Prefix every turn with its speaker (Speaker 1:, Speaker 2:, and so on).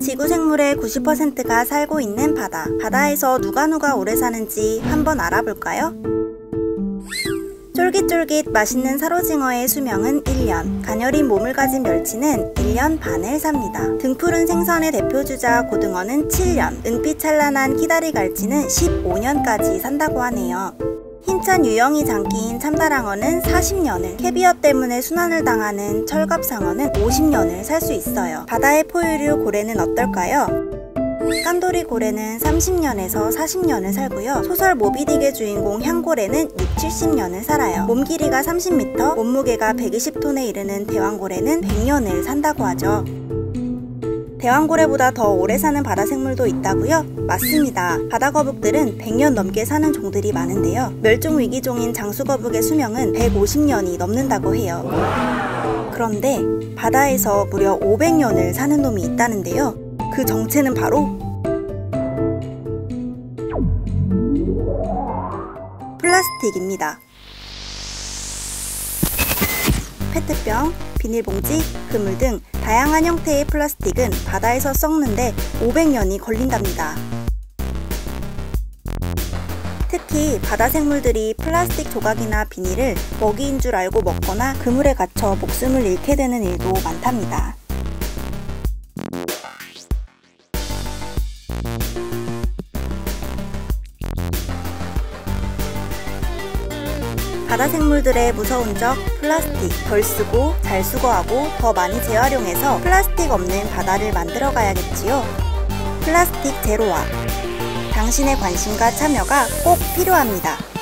Speaker 1: 지구 생물의 90%가 살고 있는 바다. 바다에서 누가 오래 사는지 한번 알아볼까요? 쫄깃쫄깃 맛있는 사로징어의 수명은 1년, 가녀린 몸을 가진 멸치는 1년 반을 삽니다. 등푸른 생선의 대표주자 고등어는 7년, 은빛 찬란한 키다리갈치는 15년까지 산다고 하네요. 힘찬 유영이 장기인 참다랑어는 40년을, 캐비어 때문에 순환을 당하는 철갑상어는 50년을 살 수 있어요. 바다의 포유류 고래는 어떨까요? 깐돌이 고래는 30년에서 40년을 살고요. 소설 모비딕의 주인공 향고래는 60-70년을 살아요. 몸 길이가 30m, 몸무게가 120톤에 이르는 대왕고래는 100년을 산다고 하죠. 대왕고래보다 더 오래 사는 바다생물도 있다고요? 맞습니다. 바다거북들은 100년 넘게 사는 종들이 많은데요. 멸종위기종인 장수거북의 수명은 150년이 넘는다고 해요. 그런데 바다에서 무려 500년을 사는 놈이 있다는데요. 그 정체는 바로 플라스틱입니다. 페트병, 비닐봉지, 그물 등 다양한 형태의 플라스틱은 바다에서 썩는데 500년이 걸린답니다. 특히 바다 생물들이 플라스틱 조각이나 비닐을 먹이인 줄 알고 먹거나 그물에 갇혀 목숨을 잃게 되는 일도 많답니다. 바다 생물들의 무서운 적, 플라스틱. 덜 쓰고 잘 수거하고 더 많이 재활용해서 플라스틱 없는 바다를 만들어 가야겠지요. 플라스틱 제로화. 당신의 관심과 참여가 꼭 필요합니다.